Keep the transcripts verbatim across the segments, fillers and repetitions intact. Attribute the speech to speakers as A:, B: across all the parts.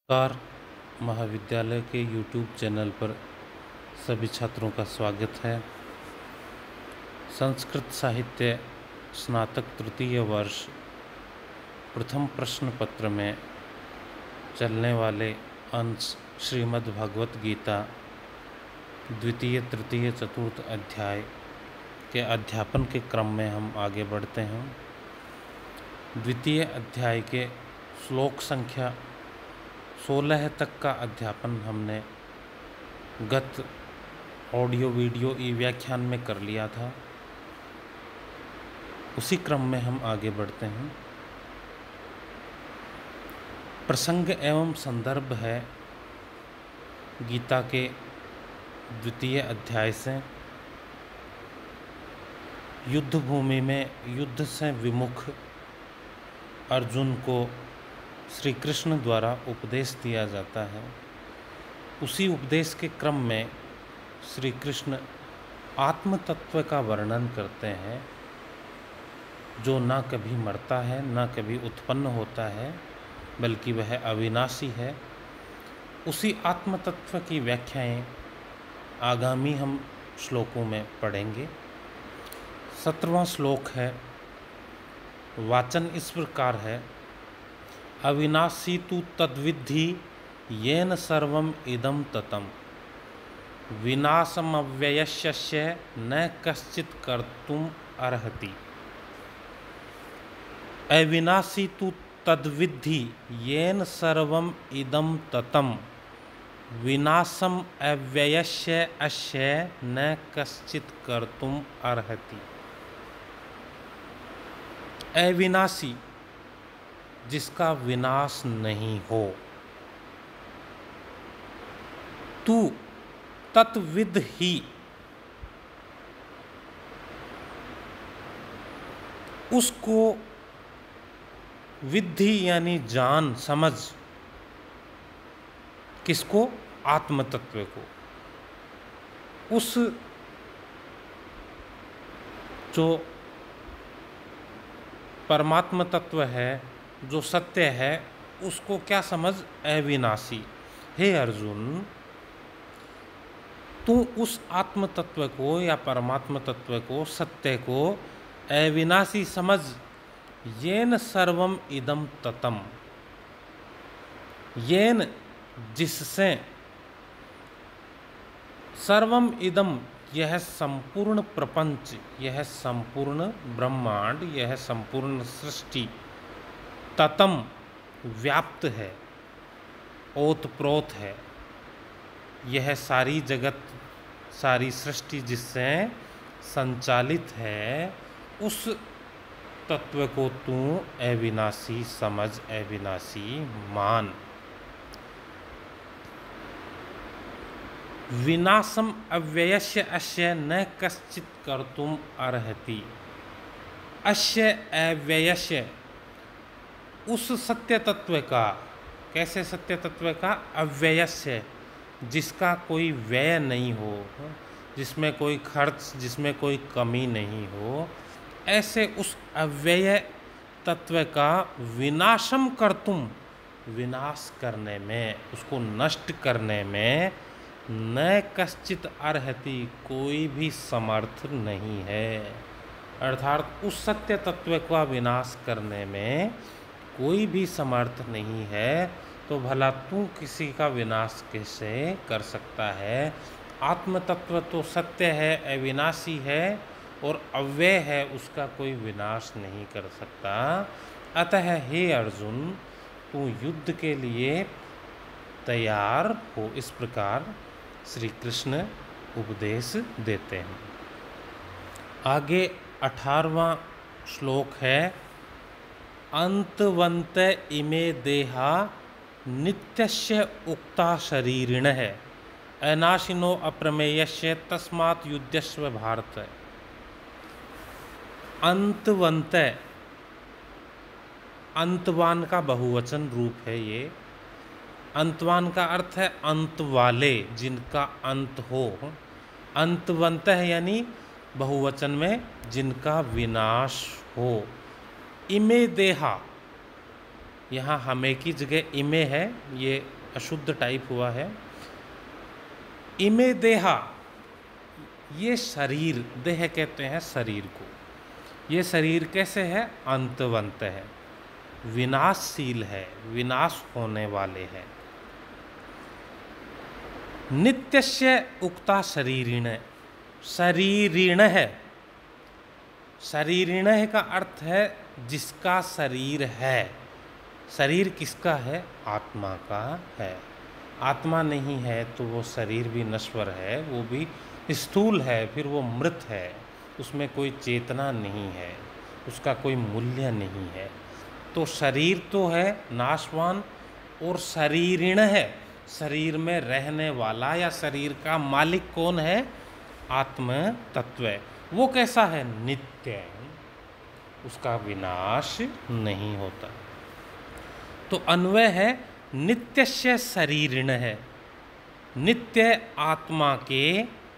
A: Car महाविद्यालय के YouTube channel पर सभी छात्रों का स्वागत है। संस्कृत साहित्य स्नातक तृतीय वर्ष प्रथम प्रश्न पत्र में चलने वाले अंश श्रीमद् भगवत गीता द्वितीय तृतीय चतुर्थ अध्याय के अध्यापन के क्रम में हम आगे बढ़ते हैं। द्वितीय अध्याय के श्लोक संख्या सोलह तक का अध्यापन हमने गत ऑडियो वीडियो ई व्याख्यान में कर लिया था। उसी क्रम में हम आगे बढ़ते हैं। प्रसंग एवं संदर्भ है गीता के द्वितीय अध्याय से युद्ध भूमि में युद्ध से विमुख अर्जुन को श्री कृष्ण द्वारा उपदेश दिया जाता है। उसी उपदेश के क्रम में श्री कृष्ण आत्म तत्व का वर्णन करते हैं, जो ना कभी मरता है ना कभी उत्पन्न होता है, बल्कि वह अविनाशी है। उसी आत्म तत्व की व्याख्याएं आगामी हम श्लोकों में पढ़ेंगे। सत्रहवां श्लोक है, वाचन इस प्रकार है, अविनाशी तु तद्विद्धि येन सर्वम इदम ततम विनाशमव्ययस्य न कश्चित् कर्तुम अर्हति। अविनाशी तु तद्विद्धि येन सर्वम इदम ततम विनाशम अव्ययस्य अस्य न कश्चित् कर्तुम अर्हति। अविनाशी जिसका विनाश नहीं हो, तू तत्विद ही उसको विद्धि यानी जान समझ, किसको? आत्म तत्व को। उस जो परमात्म तत्व है, जो सत्य है, उसको क्या समझ? अविनाशी। हे अर्जुन, तू उस आत्म तत्व को या परमात्म तत्व को, सत्य को अविनाशी समझ। येन सर्वम इदम ततम, येन जिससे, सर्वम इदम यह संपूर्ण प्रपंच, यह संपूर्ण ब्रह्मांड, यह संपूर्ण सृष्टि ततम व्याप्त है, ओतप्रोत है। यह सारी जगत, सारी सृष्टि जिससे संचालित है, उस तत्व को तू अविनाशी समझ, अविनाशी मान। विनाशम अव्ययस्य अस्य न कश्चित् कर्तुम अर्हति। अस्य अव्ययस्य उस सत्य तत्व का, कैसे सत्य तत्व का? अव्ययस्य जिसका कोई व्यय नहीं हो, जिसमें कोई खर्च, जिसमें कोई कमी नहीं हो, ऐसे उस अव्यय तत्व का विनाशम कर्तुम, विनाश करने में, उसको नष्ट करने में न कश्चित् अर्हति, कोई भी समर्थ नहीं है। अर्थात उस सत्य तत्व का विनाश करने में कोई भी समर्थ नहीं है, तो भला तू किसी का विनाश कैसे कर सकता है? आत्म तत्व तो सत्य है, अविनाशी है और अव्यय है, उसका कोई विनाश नहीं कर सकता। अतः हे अर्जुन, तू युद्ध के लिए तैयार हो। इस प्रकार श्री कृष्ण उपदेश देते हैं। आगे अठारहवां श्लोक है, अंतवन्त इमे देहा नित्यस्य उक्ता शरीरिणः अनाशिनो अप्रमेयस्य तस्मात् युध्यस्व भारत। अंतवन्त, अंतवान का बहुवचन रूप है ये। अंतवान का अर्थ है अंत वाले, जिनका अंत हो। अंतवंत है यानी बहुवचन में जिनका विनाश हो। इमे देहा, यहाँ हमें की जगह इमे है, ये अशुद्ध टाइप हुआ है। इमे देहा, ये शरीर, देह कहते हैं शरीर को। ये शरीर कैसे है? अंतवंत है, विनाशशील है, विनाश होने वाले हैं। नित्यस्य उक्ता शरीरिण, शरीरिण है, शरीरिण का अर्थ है जिसका शरीर है। शरीर किसका है? आत्मा का है। आत्मा नहीं है तो वो शरीर भी नश्वर है, वो भी स्थूल है, फिर वो मृत है, उसमें कोई चेतना नहीं है, उसका कोई मूल्य नहीं है। तो शरीर तो है नाशवान, और शरीरिण है, शरीर में रहने वाला या शरीर का मालिक कौन है? आत्म तत्व। वो कैसा है? नित्य, उसका विनाश नहीं होता। तो अन्वय है नित्यस्य शरीरिण है, नित्य आत्मा के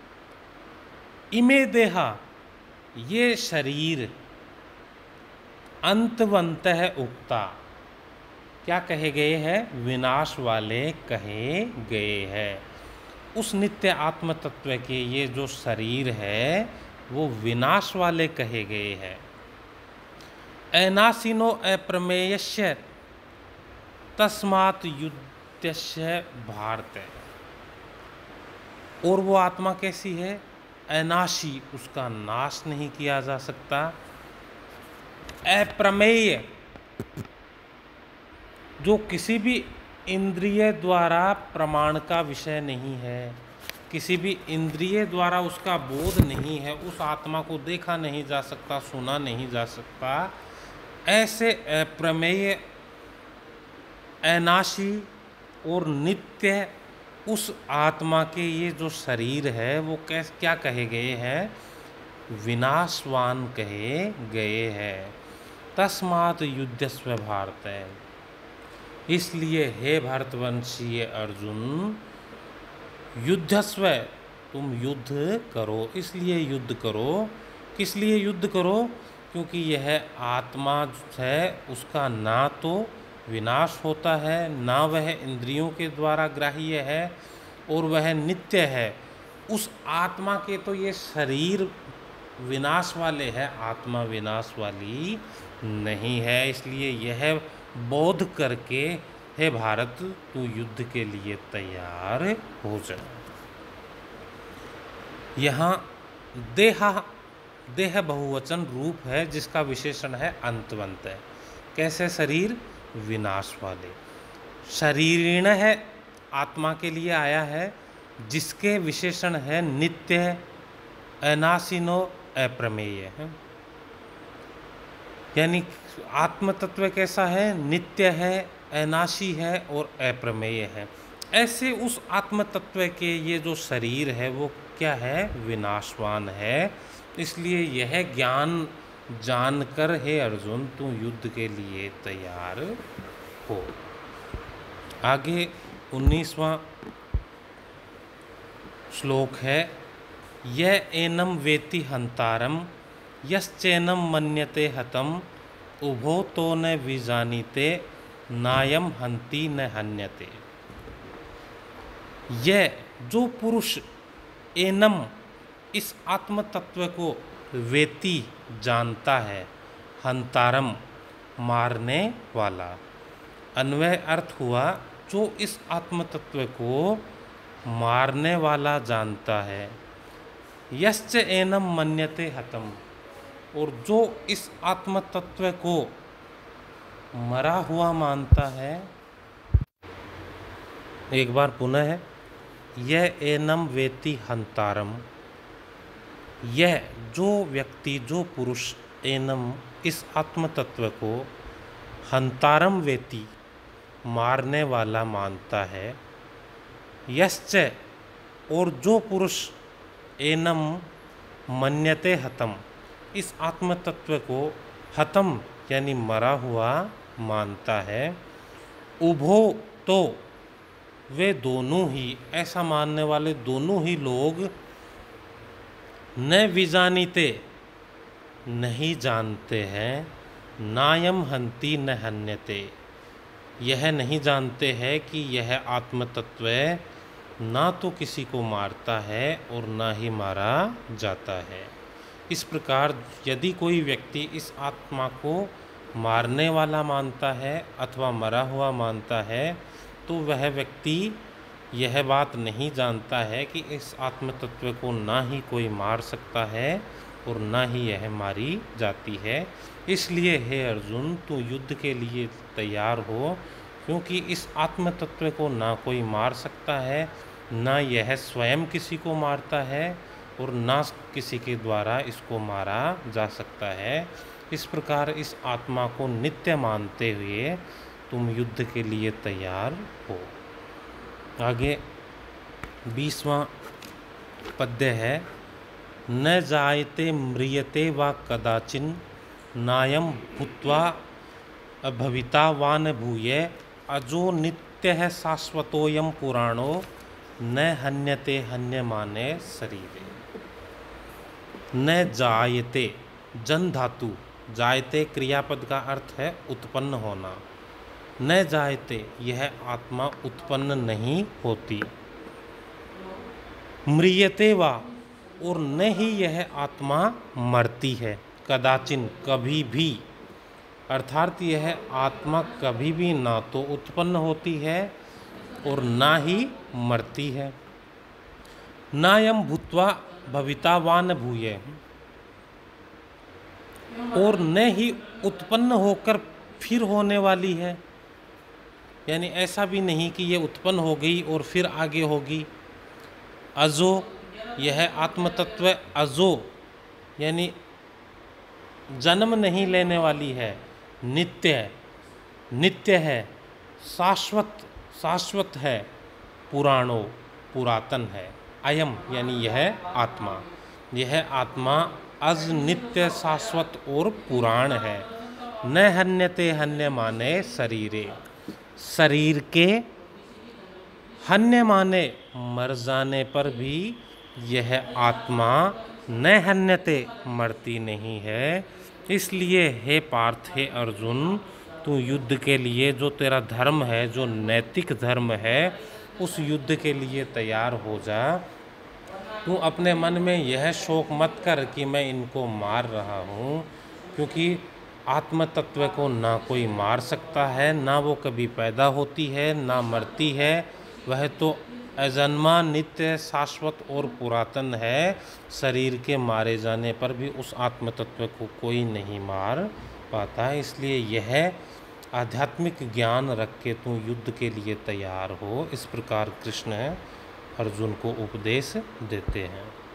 A: इमे देहा, ये शरीर अंतवंत है उक्ता, क्या कहे गए हैं? विनाश वाले कहे गए हैं। उस नित्य आत्म तत्व के ये जो शरीर है वो विनाश वाले कहे गए हैं। अनासीनो अप्रमेयस्य तस्मात् युद्धस्य भारत, और वो आत्मा कैसी है? अनाशी, उसका नाश नहीं किया जा सकता। अप्रमेय, जो किसी भी इंद्रिय द्वारा प्रमाण का विषय नहीं है, किसी भी इंद्रिय द्वारा उसका बोध नहीं है, उस आत्मा को देखा नहीं जा सकता, सुना नहीं जा सकता। ऐसे अप्रमेय, अनाशी और नित्य उस आत्मा के ये जो शरीर है वो कैसे, क्या कहे गए हैं? विनाशवान कहे गए हैं। तस्मात् युद्धस्व भारत, इसलिए हे भारतवंशीय अर्जुन, युद्धस्व, तुम युद्ध करो। इसलिए युद्ध करो, किस लिए युद्ध करो? क्योंकि यह आत्मा है उसका ना तो विनाश होता है, ना वह इंद्रियों के द्वारा ग्राह्य है, और वह नित्य है। उस आत्मा के तो ये शरीर विनाश वाले हैं, आत्मा विनाश वाली नहीं है। इसलिए यह बोध करके हे भारत, तू युद्ध के लिए तैयार हो जा। यहाँ देहा, देह बहुवचन रूप है जिसका विशेषण है अंतवंत है। कैसे शरीर? विनाश वाले। शरीरिण है, आत्मा के लिए आया है, जिसके विशेषण है नित्य, अनासीनो, अप्रमेय है। यानी आत्म तत्व कैसा है? नित्य है, अनाशी है और अप्रमेय है। ऐसे उस आत्म तत्व के ये जो शरीर है वो क्या है? विनाशवान है। इसलिए यह ज्ञान जानकर हे अर्जुन, तू युद्ध के लिए तैयार हो। आगे उन्नीसवां श्लोक है, यह एनम वेति हंतारम यश्चैनम मन्यते हतम उभो तो न विजानीते नायम हंति न हन्यते। यह जो पुरुष एनम, इस आत्म तत्व को वेति जानता है, हंतारम मारने वाला। अन्वय अर्थ हुआ जो इस आत्म तत्व को मारने वाला जानता है। यश्च एनम मन्यते हतम, और जो इस आत्म तत्व को मरा हुआ मानता है। एक बार पुनः है, यह एनम वेति हंतारम, यह जो व्यक्ति, जो पुरुष एनम, इस आत्म तत्व को हंतारम वेति, मारने वाला मानता है। यश्च, और जो पुरुष एनम मन्यते हतम, इस आत्म तत्व को हतम यानी मरा हुआ मानता है। उभो, तो वे दोनों ही, ऐसा मानने वाले दोनों ही लोग न विजानीते, नहीं जानते हैं, नायम हंति न हन्यते, यह नहीं जानते हैं कि यह आत्म तत्व ना तो किसी को मारता है और ना ही मारा जाता है। इस प्रकार यदि कोई व्यक्ति इस आत्मा को मारने वाला मानता है अथवा मरा हुआ मानता है तो वह व्यक्ति यह बात नहीं जानता है कि इस आत्म तत्व को ना ही कोई मार सकता है और ना ही यह मारी जाती है। इसलिए हे अर्जुन, तू युद्ध के लिए तैयार हो, क्योंकि इस आत्म तत्व को ना कोई मार सकता है, ना यह स्वयं किसी को मारता है और ना किसी के द्वारा इसको मारा जा सकता है। इस प्रकार इस आत्मा को नित्य मानते हुए तुम युद्ध के लिए तैयार हो। आगे बीसवां पद्य है, न जायते म्रियते वा कदाचिन नायम भूत्वा अभवितावान भूये अजो नित्यः शाश्वतोयम पुराणो न हन्यते हन्यमाने शरीरे। न जायते, जन धातु, जायते क्रियापद का अर्थ है उत्पन्न होना। न जायते, यह आत्मा उत्पन्न नहीं होती। म्रियते वा, और न ही यह आत्मा मरती है। कदाचिन, कभी भी, अर्थात यह आत्मा कभी भी ना तो उत्पन्न होती है और ना ही मरती है। नायम भूत्वा भवितावान भूये, और न ही उत्पन्न होकर फिर होने वाली है। यानी ऐसा भी नहीं कि ये उत्पन्न हो गई और फिर आगे होगी। अजो, यह आत्म तत्व अजो यानी जन्म नहीं लेने वाली है, नित्य नित्य है, शाश्वत शाश्वत है, पुराणो पुरातन है। अयम यानी यह आत्मा, यह आत्मा अज नित्य शाश्वत और पुराण है। न हन्यते हन्य माने शरीरे, शरीर के हन्य माने मर जाने पर भी यह आत्मा न हन्यते मरती नहीं है। इसलिए हे पार्थ, हे अर्जुन, तू युद्ध के लिए जो तेरा धर्म है, जो नैतिक धर्म है, उस युद्ध के लिए तैयार हो जा। तू अपने मन में यह शोक मत कर कि मैं इनको मार रहा हूँ, क्योंकि आत्म तत्व को ना कोई मार सकता है, ना वो कभी पैदा होती है, ना मरती है। वह तो अजन्मा, नित्य, शाश्वत और पुरातन है। शरीर के मारे जाने पर भी उस आत्म तत्व को कोई नहीं मार पाता। इसलिए यह आध्यात्मिक ज्ञान रख के तू युद्ध के लिए तैयार हो। इस प्रकार कृष्ण अर्जुन को उपदेश देते हैं।